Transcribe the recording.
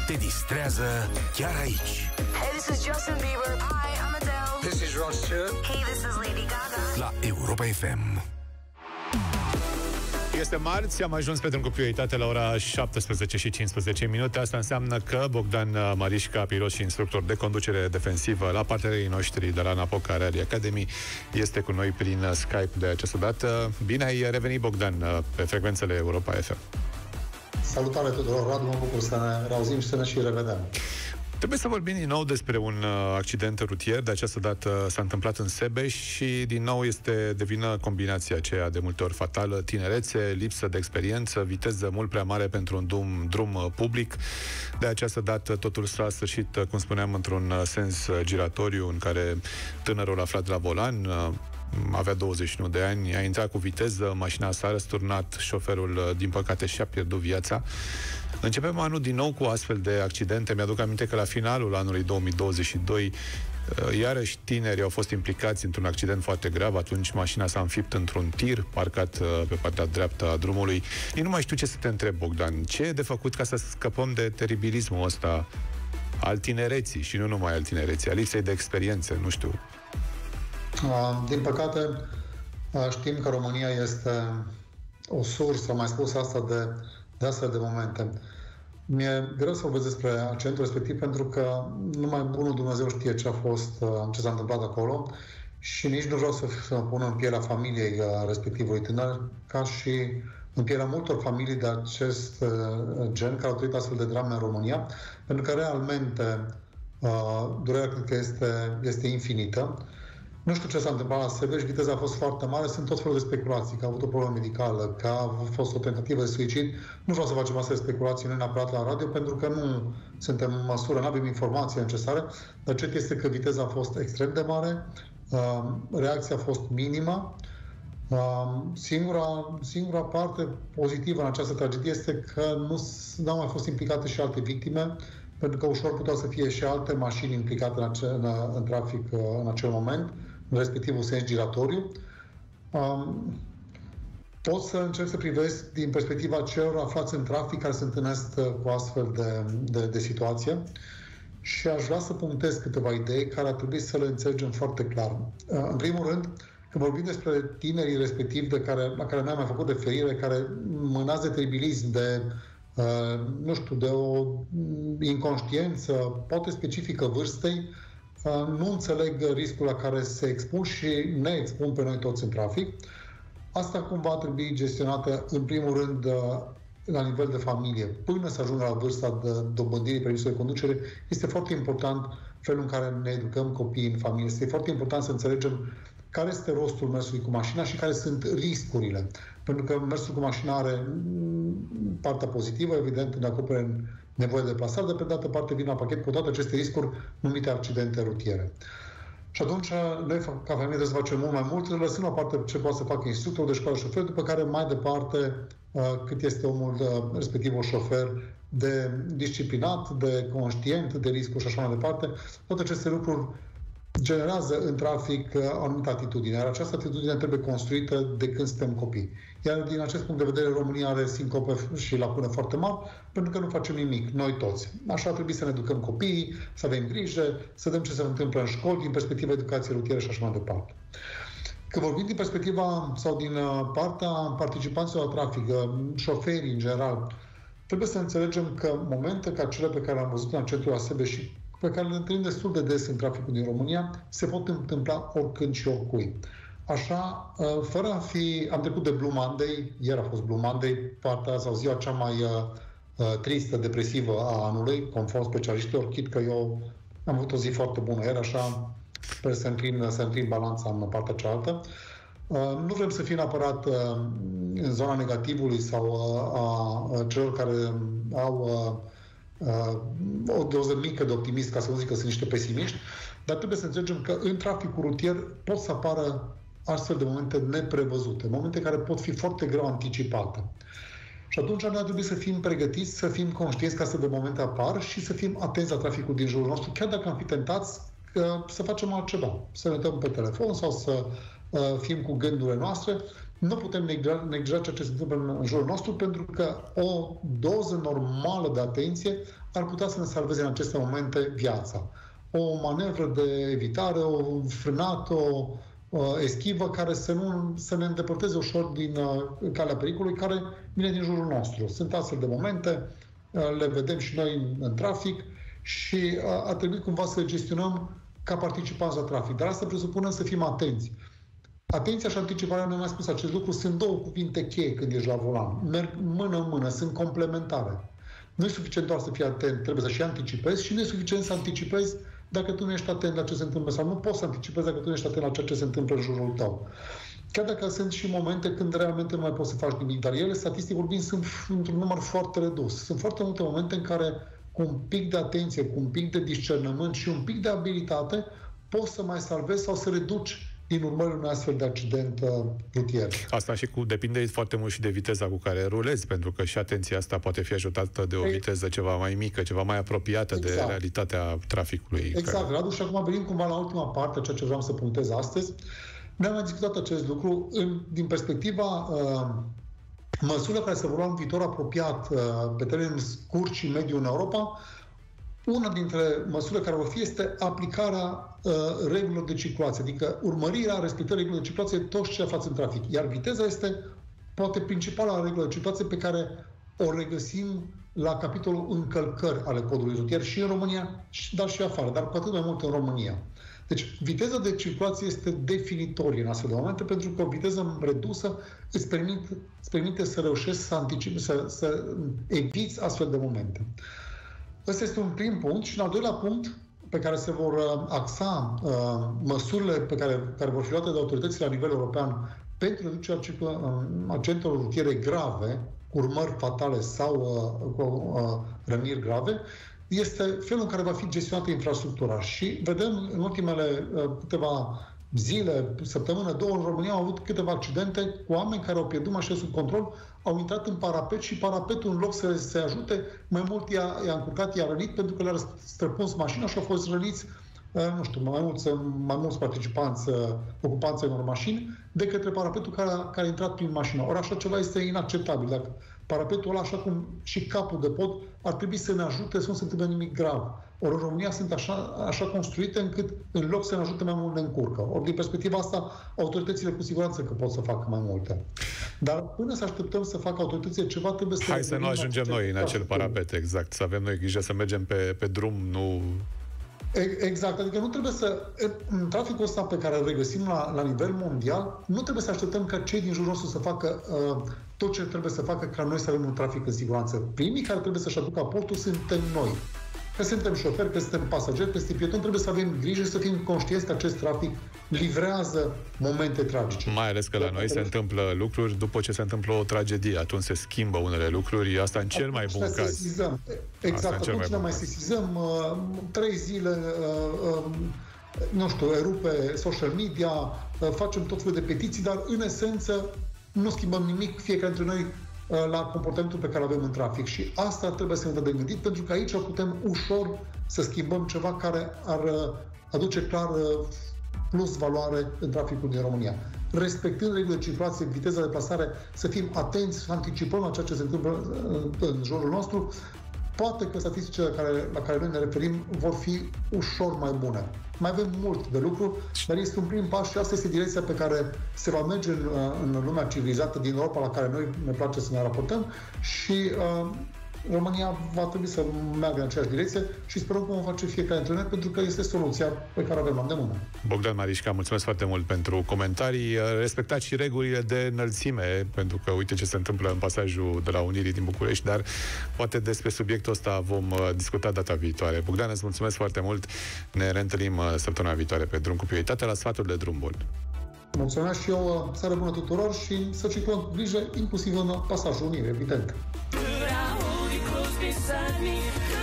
te distrează chiar aici. Hey, this is Justin Bieber. Hi, I'm Adele. This is Rod Stewart. Hey, this is Lady Gaga. La Europa FM. Este marți, am ajuns pentru cu prioritate la ora 17 și 15 minute. Asta înseamnă că Bogdan Marișca, pilot și instructor de conducere defensivă la partenerii noștri de la Napoca Rally Academy, este cu noi prin Skype de această dată. Bine ai revenit, Bogdan, pe frecvențele Europa FM. Salutare tuturor, Radu, mă bucur să ne reauzim și să ne și revedem. Trebuie să vorbim din nou despre un accident rutier. De această dată s-a întâmplat în Sebeș și din nou este de vină combinația aceea de multe ori fatală: tinerețe, lipsă de experiență, viteză mult prea mare pentru un drum public. De această dată totul s-a sfârșit, cum spuneam, într-un sens giratoriu în care tânărul aflat la volan, avea 21 de ani, a intrat cu viteză, mașina s-a răsturnat, șoferul, din păcate, și-a pierdut viața. Începem anul din nou cu astfel de accidente. Mi-aduc aminte că la finalul anului 2022 iarăși tineri au fost implicați într-un accident foarte grav. Atunci mașina s-a înfipt într-un tir parcat pe partea dreaptă a drumului. Eu nu mai știu ce să te întreb, Bogdan. Ce e de făcut ca să scăpăm de teribilismul ăsta al tinereții și nu numai al tinereții, al lipsei de experiențe, nu știu. Din păcate, știm că România este o sursă, am mai spus asta, de astfel de momente. Mi-e greu să vorbesc despre accidentul respectiv pentru că numai bunul Dumnezeu știe ce s-a întâmplat acolo și nici nu vreau să mă pun în pielea familiei respectivului tânăr, ca și în pielea multor familii de acest gen care au trăit astfel de drame în România, pentru că realmente durerea cred că este infinită. Nu știu ce s-a întâmplat la Sebeș, viteza a fost foarte mare, sunt tot felul de speculații, că a avut o problemă medicală, că a fost o tentativă de suicid. Nu vreau să facem astfel de speculații noi neapărat la radio, pentru că nu suntem în măsură, nu avem informația necesară, dar cert este că viteza a fost extrem de mare, reacția a fost minimă. Singura parte pozitivă în această tragedie este că nu au mai fost implicate și alte victime, pentru că ușor puteau să fie și alte mașini implicate în trafic în acel moment, în respectivul sens giratoriu. Pot să încerc să privesc din perspectiva celor aflați în trafic care se întâlnesc cu astfel de situație și aș vrea să punctez câteva idei care ar trebui să le înțelegem foarte clar. În primul rând, când vorbim despre tinerii respectivi la care noi am mai făcut referire, care mânați de teribilism, de de o inconștiență, poate specifică vârstei, nu înțeleg riscul la care se expun și ne expun pe noi toți în trafic. Asta cumva trebuie gestionată, în primul rând, la nivel de familie. Până să ajungă la vârsta de dobândirii permisului de conducere, este foarte important felul în care ne educăm copiii în familie. Este foarte important să înțelegem care este rostul mersului cu mașina și care sunt riscurile. Pentru că mersul cu mașina are partea pozitivă, evident, ne acopere nevoie de deplasare, dar pe de altă parte vin la pachet cu toate aceste riscuri numite accidente rutiere. Și atunci noi, ca familie, trebuie să facem mult mai mult, lăsând la parte ce poate să facă instructorul de școală șofer, după care mai departe cât este omul respectiv un șofer de disciplinat, de conștient, de riscuri și așa mai departe. Toate aceste lucruri generează în trafic o anumită atitudine. Iar această atitudine trebuie construită de când suntem copii. Iar din acest punct de vedere, România are sincope și lacune foarte mari, pentru că nu facem nimic, noi toți. Așa trebuie să ne educăm copiii, să avem grijă, să vedem ce se întâmplă în școli, din perspectiva educației rutiere și așa mai departe. Când vorbim din perspectiva sau din partea participanților la trafic, șoferii în general, trebuie să înțelegem că momente ca cele pe care le-am văzut în centrul la Sebeș și pe care le întâlnim destul de des în traficul din România, se pot întâmpla oricând și oricui. Așa, fără a fi... Am trecut de Blue Monday, ieri a fost Blue Monday, partea sau ziua cea mai tristă, depresivă a anului, conform specialiștilor, chit că eu am avut o zi foarte bună ieri, așa sper să înclin balanța în partea cealaltă. Nu vrem să fim neapărat în zona negativului sau a celor care au o doză mică de optimism, ca să nu zic că sunt niște pesimiști, dar trebuie să înțelegem că în traficul rutier pot să apară astfel de momente neprevăzute, momente care pot fi foarte greu anticipate. Și atunci noi ar trebui să fim pregătiți, să fim conștienți că astfel de momente apar și să fim atenți la traficul din jurul nostru, chiar dacă am fi tentați să facem altceva. Să ne uităm pe telefon sau să fim cu gândurile noastre. Nu putem neglija ceea ce se întâmplă în jurul nostru, pentru că o doză normală de atenție ar putea să ne salveze în aceste momente viața. O manevră de evitare, o frânată, o eschivă care să ne îndepărteze ușor din calea pericolului care vine din jurul nostru. Sunt astfel de momente, le vedem și noi în trafic și ar trebui cumva să le gestionăm ca participanți la trafic. Dar asta presupune să fim atenți. Atenția și anticiparea, nu am mai spus acest lucru, sunt două cuvinte cheie când ești la volan. Merg mână în mână, sunt complementare. Nu e suficient doar să fii atent, trebuie să și anticipezi și nu e suficient să anticipezi dacă tu nu ești atent la ce se întâmplă sau nu poți să anticipezi dacă tu nu ești atent la ceea ce se întâmplă în jurul tău. Chiar dacă sunt și momente când realmente nu mai poți să faci nimic, dar ele, statistic vorbind, sunt într-un număr foarte redus. Sunt foarte multe momente în care, cu un pic de atenție, cu un pic de discernământ și un pic de abilitate, poți să mai salvezi sau să reduci din urmările unui astfel de accident rutier. Asta și depinde foarte mult și de viteza cu care rulezi, pentru că și atenția asta poate fi ajutată de o viteză ceva mai mică, ceva mai apropiată de realitatea traficului. Exact, Radu, și acum venim cumva la ultima parte, ceea ce vreau să punctez astăzi. Ne-am mai discutat acest lucru din perspectiva măsurilor care se vor lua în viitor apropiat pe termen scurt și mediu în Europa. Una dintre măsurile care vor fi este aplicarea regulilor de circulație, adică urmărirea respectării regulilor de circulație toți ce aflați în trafic. Iar viteza este poate principala regulă de circulație pe care o regăsim la capitolul încălcări ale codului rutier și în România, dar și afară, dar cu atât mai mult în România. Deci, viteza de circulație este definitorie în astfel de momente, pentru că o viteză redusă îți permite să reușești să anticipi, să eviți astfel de momente. Ăsta este un prim punct. Și în al doilea punct, pe care se vor axa măsurile care vor fi luate de autoritățile la nivel european pentru reducerea accidentelor rutiere grave, cu urmări fatale sau cu răniri grave, este felul în care va fi gestionată infrastructura. Și vedem în ultimele câteva zile, săptămână, două, în România au avut câteva accidente cu oameni care au pierdut mașina sub control, au intrat în parapet și parapetul, în loc să se ajute, mai mult i-a încurcat, i-a rănit pentru că le-a străpuns mașina și au fost răniți, nu știu, mai mulți participanți, ocupanți în mașini, de către parapetul care a intrat prin mașină. Ori așa ceva este inacceptabil. Dacă parapetul ăla, așa cum și capul de pod, ar trebui să ne ajute să nu se întâmple nimic grav. Ori în România sunt așa construite încât în loc să ne ajute mai mult ne încurcă. Ori din perspectiva asta, autoritățile cu siguranță că pot să facă mai multe. Dar până să așteptăm să facă autoritățile ceva, trebuie să... Hai să nu ajungem noi în acel parapet, exact. Să avem noi grijă să mergem pe drum, nu... Exact, adică nu trebuie să... În traficul ăsta pe care îl regăsim la nivel mondial, nu trebuie să așteptăm ca cei din jurul nostru să facă tot ce trebuie să facă ca noi să avem un trafic în siguranță. Primii care trebuie să-și aducă aportul suntem noi. Că suntem șoferi, că suntem pasageri, că suntem pietoni, trebuie să avem grijă și să fim conștienți că acest trafic livrează momente tragice. Mai ales că la noi se întâmplă lucruri după ce se întâmplă o tragedie. Atunci se schimbă unele lucruri, asta în cel mai bun caz. Exact, atunci ne mai sesizăm 3 zile, nu știu, erupe social media, facem tot felul de petiții, dar în esență nu schimbăm nimic, fiecare dintre noi la comportamentul pe care îl avem în trafic. Și asta trebuie să ne dăm de gândit, pentru că aici putem ușor să schimbăm ceva care ar aduce clar plus valoare în traficul din România. Respectând regulile de circulație, viteza de plasare, să fim atenți, să anticipăm la ceea ce se întâmplă în jurul nostru, poate că statisticile la care noi ne referim vor fi ușor mai bune. Mai avem mult de lucru, dar este un prim pas și asta este direcția pe care se va merge în lumea civilizată din Europa, la care noi ne place să ne raportăm și România va trebui să meargă în aceeași direcție și sperăm că vom face fiecare dintre noi, pentru că este soluția pe care avem la îndemână. Bogdan Marișca, mulțumesc foarte mult pentru comentarii. Respectați și regulile de înălțime, pentru că uite ce se întâmplă în pasajul de la Unirii din București, dar poate despre subiectul ăsta vom discuta data viitoare. Bogdan, îți mulțumesc foarte mult. Ne reîntâlnim săptămâna viitoare pe Drum cu Prioritate la Sfaturi de Drum Bun. Mulțumesc și eu, seară bună tuturor și să circulăm cu grijă, inclusiv în pasajul Unirii, evident. Beside me.